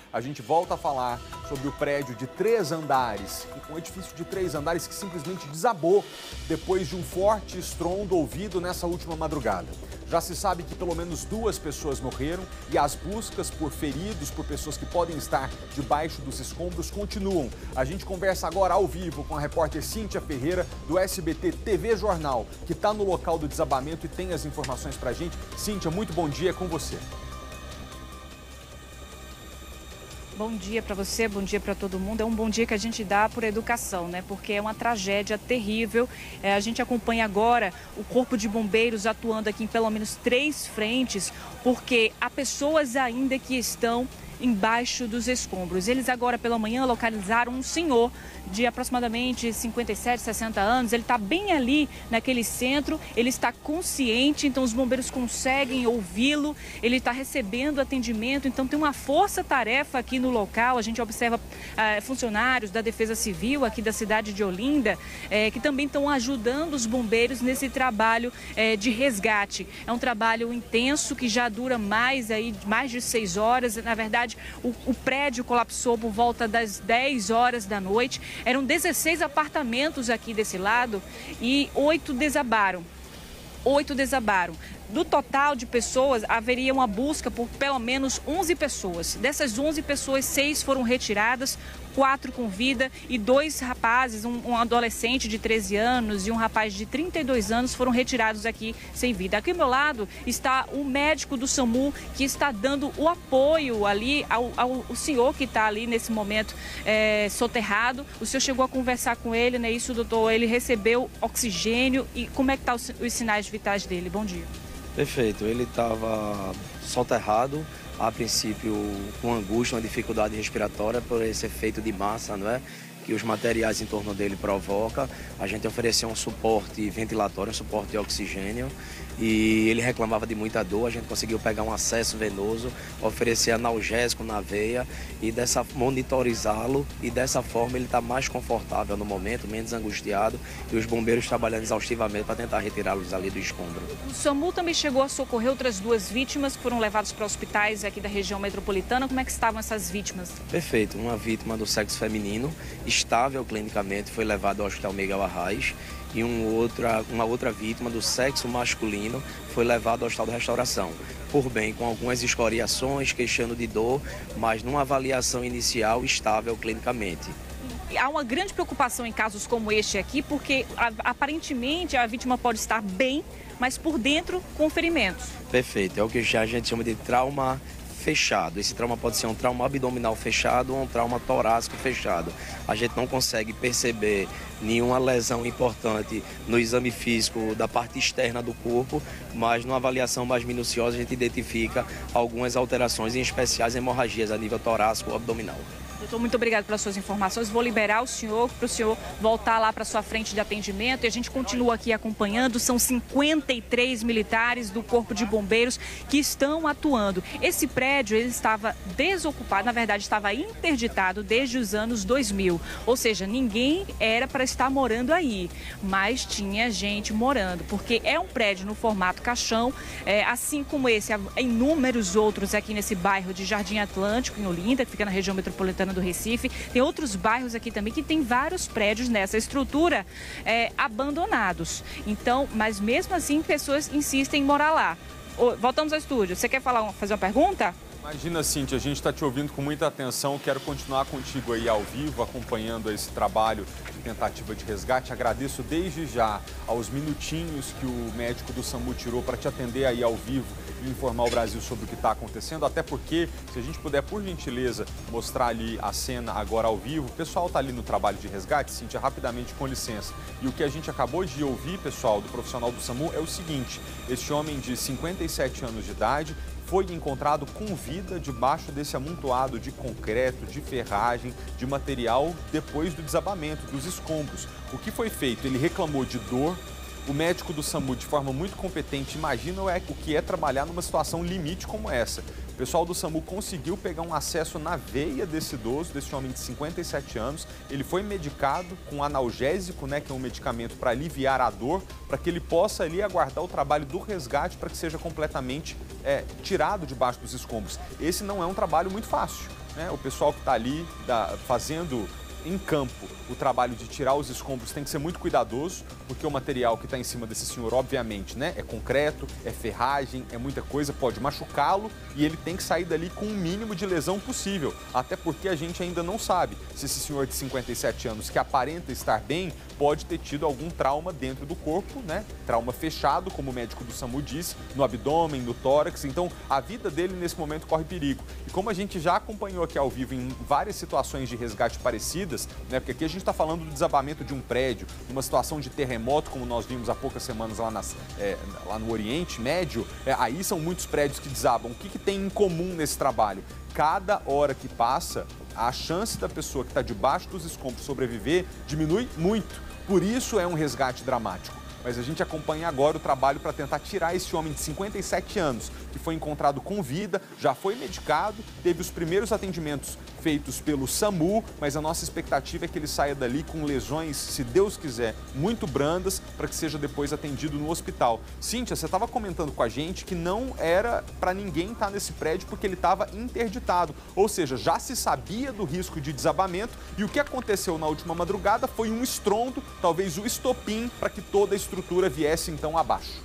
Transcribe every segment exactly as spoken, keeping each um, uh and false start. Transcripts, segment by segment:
a gente volta a falar sobre o prédio de três andares, um edifício de três andares que simplesmente desabou depois de um forte estrondo ouvido nessa última madrugada. Já se sabe que pelo menos duas pessoas morreram e as buscas por feridos, por pessoas que podem estar debaixo dos escombros, continuam. A gente conversa agora ao vivo com a repórter Cíntia Ferreira, do S B T T V Jornal, que está no local do desabamento e tem as informações para a gente. Cíntia, muito bom dia, é com você. Bom dia para você, bom dia para todo mundo. É um bom dia que a gente dá por educação, né? Porque é uma tragédia terrível. É, a gente acompanha agora o Corpo de Bombeiros atuando aqui em pelo menos três frentes, porque há pessoas ainda que estão embaixo dos escombros. Eles agora pela manhã localizaram um senhor de aproximadamente cinquenta e sete, sessenta anos. Ele está bem ali naquele centro, ele está consciente, então os bombeiros conseguem ouvi-lo, ele está recebendo atendimento, então tem uma força-tarefa aqui no local. A gente observa ah, funcionários da Defesa Civil aqui da cidade de Olinda, eh, que também estão ajudando os bombeiros nesse trabalho eh, de resgate. É um trabalho intenso que já dura mais, aí, mais de seis horas, na verdade. O, o prédio colapsou por volta das dez horas da noite. Eram dezesseis apartamentos aqui desse lado e oito desabaram. Oito desabaram. Do total de pessoas, haveria uma busca por pelo menos onze pessoas. Dessas onze pessoas, seis foram retiradas, quatro com vida e dois rapazes, um, um adolescente de treze anos e um rapaz de trinta e dois anos foram retirados aqui sem vida. Aqui ao meu lado está o médico do SAMU que está dando o apoio ali ao, ao, ao senhor que está ali nesse momento é, soterrado. O senhor chegou a conversar com ele, né? Isso, doutor, ele recebeu oxigênio e como é que estão os, os sinais vitais dele? Bom dia. Perfeito, ele estava soterrado, a princípio com angústia, uma dificuldade respiratória por esse efeito de massa, não é? Que os materiais em torno dele provocam. A gente ofereceu um suporte ventilatório, um suporte de oxigênio e ele reclamava de muita dor. A gente conseguiu pegar um acesso venoso, oferecer analgésico na veia e dessa monitorizá-lo e dessa forma ele está mais confortável no momento, menos angustiado e os bombeiros trabalhando exaustivamente para tentar retirá-los ali do escombro. O SAMU também chegou a socorrer outras duas vítimas que foram levadas para hospitais aqui da região metropolitana. Como é que estavam essas vítimas? Perfeito, uma vítima do sexo feminino, estável clinicamente, foi levado ao Hospital Miguel Arraes e um outra, uma outra vítima do sexo masculino foi levado ao Hospital da Restauração, por bem com algumas escoriações, queixando de dor, mas numa avaliação inicial estável clinicamente. Há uma grande preocupação em casos como este aqui, porque aparentemente a vítima pode estar bem, mas por dentro com ferimentos. Perfeito, é o que a gente chama de trauma fechado. Esse trauma pode ser um trauma abdominal fechado ou um trauma torácico fechado. A gente não consegue perceber nenhuma lesão importante no exame físico da parte externa do corpo, mas numa avaliação mais minuciosa a gente identifica algumas alterações, em especiais hemorragias a nível torácico ou abdominal. Doutor, muito obrigado pelas suas informações. Vou liberar o senhor para o senhor voltar lá para a sua frente de atendimento e a gente continua aqui acompanhando. São cinquenta e três militares do Corpo de Bombeiros que estão atuando. Esse prédio ele estava desocupado, na verdade estava interditado desde os anos dois mil. Ou seja, ninguém era para estar morando aí, mas tinha gente morando, porque é um prédio no formato caixão, é, assim como esse, há inúmeros outros aqui nesse bairro de Jardim Atlântico, em Olinda, que fica na região metropolitana do Recife. Tem outros bairros aqui também que tem vários prédios nessa estrutura é, abandonados. Então, mas mesmo assim, pessoas insistem em morar lá. Voltamos ao estúdio. Você quer falar, fazer uma pergunta? Imagina, Cíntia, a gente está te ouvindo com muita atenção. Quero continuar contigo aí ao vivo, acompanhando esse trabalho de tentativa de resgate. Agradeço desde já aos minutinhos que o médico do SAMU tirou para te atender aí ao vivo e informar o Brasil sobre o que está acontecendo. Até porque, se a gente puder, por gentileza, mostrar ali a cena agora ao vivo. O pessoal está ali no trabalho de resgate, Cíntia, rapidamente, com licença. E o que a gente acabou de ouvir, pessoal, do profissional do SAMU é o seguinte: este homem de cinquenta e sete anos de idade foi encontrado com vida debaixo desse amontoado de concreto, de ferragem, de material depois do desabamento, dos escombros. O que foi feito? Ele reclamou de dor. O médico do SAMU, de forma muito competente, imagina o que é trabalhar numa situação limite como essa. O pessoal do SAMU conseguiu pegar um acesso na veia desse idoso, desse homem de cinquenta e sete anos. Ele foi medicado com analgésico, né, que é um medicamento para aliviar a dor, para que ele possa ali aguardar o trabalho do resgate para que seja completamente é, tirado debaixo dos escombros. Esse não é um trabalho muito fácil. né? O pessoal que está ali da, fazendo em campo o trabalho de tirar os escombros tem que ser muito cuidadoso, porque o material que está em cima desse senhor, obviamente, né, é concreto, é ferragem, é muita coisa, pode machucá-lo e ele tem que sair dali com o mínimo de lesão possível, até porque a gente ainda não sabe se esse senhor de cinquenta e sete anos, que aparenta estar bem, pode ter tido algum trauma dentro do corpo, né, trauma fechado, como o médico do SAMU disse, no abdômen, no tórax, então a vida dele nesse momento corre perigo. E como a gente já acompanhou aqui ao vivo em várias situações de resgate parecidas, né, porque aqui a gente está falando do desabamento de um prédio, numa situação de terremoto, como nós vimos há poucas semanas lá, nas, é, lá no Oriente Médio, é, aí são muitos prédios que desabam. O que, que tem em comum nesse trabalho? Cada hora que passa, a chance da pessoa que está debaixo dos escombros sobreviver diminui muito. Por isso é um resgate dramático. Mas a gente acompanha agora o trabalho para tentar tirar esse homem de cinquenta e sete anos, que foi encontrado com vida, já foi medicado, teve os primeiros atendimentos feitos pelo SAMU, mas a nossa expectativa é que ele saia dali com lesões, se Deus quiser, muito brandas, para que seja depois atendido no hospital. Cíntia, você estava comentando com a gente que não era para ninguém estar nesse prédio porque ele estava interditado, ou seja, já se sabia do risco de desabamento e o que aconteceu na última madrugada foi um estrondo, talvez o estopim, para que toda a estrutura viesse então abaixo.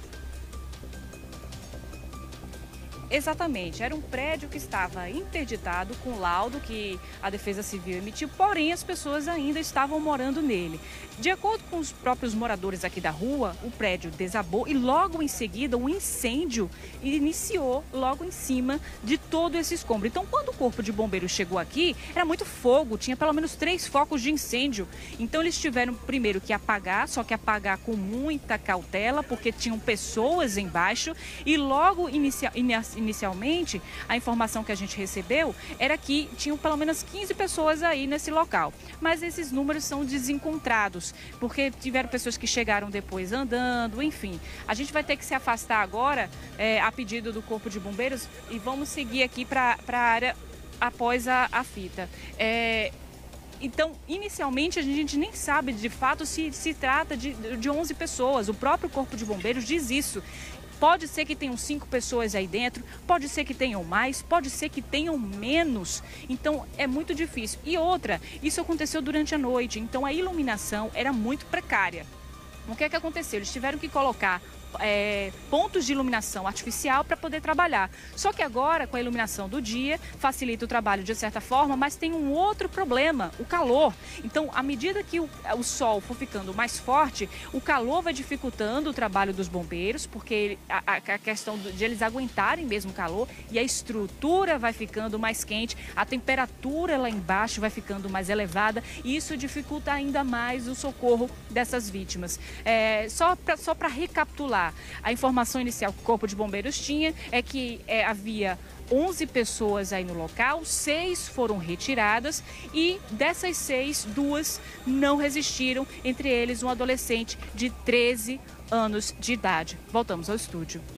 Exatamente, era um prédio que estava interditado com laudo que a Defesa Civil emitiu, porém as pessoas ainda estavam morando nele. De acordo com os próprios moradores aqui da rua, o prédio desabou e logo em seguida um incêndio iniciou logo em cima de todo esse escombro. Então, quando o corpo de bombeiros chegou aqui, era muito fogo, tinha pelo menos três focos de incêndio. Então, eles tiveram primeiro que apagar, só que apagar com muita cautela, porque tinham pessoas embaixo e logo inicia, inicia, Inicialmente, a informação que a gente recebeu era que tinham pelo menos quinze pessoas aí nesse local. Mas esses números são desencontrados, porque tiveram pessoas que chegaram depois andando, enfim. A gente vai ter que se afastar agora, é, a pedido do Corpo de Bombeiros, e vamos seguir aqui para a área após a, a fita. É, Então, inicialmente, a gente nem sabe de fato se se trata de, de onze pessoas. O próprio Corpo de Bombeiros diz isso. Pode ser que tenham cinco pessoas aí dentro, pode ser que tenham mais, pode ser que tenham menos. Então, é muito difícil. E outra, isso aconteceu durante a noite, então a iluminação era muito precária. O que é que aconteceu? Eles tiveram que colocar É, pontos de iluminação artificial para poder trabalhar. Só que agora, com a iluminação do dia, facilita o trabalho de certa forma, mas tem um outro problema, o calor. Então, à medida que o, o sol for ficando mais forte, o calor vai dificultando o trabalho dos bombeiros, porque a, a questão de eles aguentarem mesmo o calor e a estrutura vai ficando mais quente, a temperatura lá embaixo vai ficando mais elevada e isso dificulta ainda mais o socorro dessas vítimas. É, só para só para recapitular, a informação inicial que o Corpo de Bombeiros tinha é que é, havia onze pessoas aí no local, seis foram retiradas e dessas seis, duas não resistiram, entre eles um adolescente de treze anos de idade. Voltamos ao estúdio.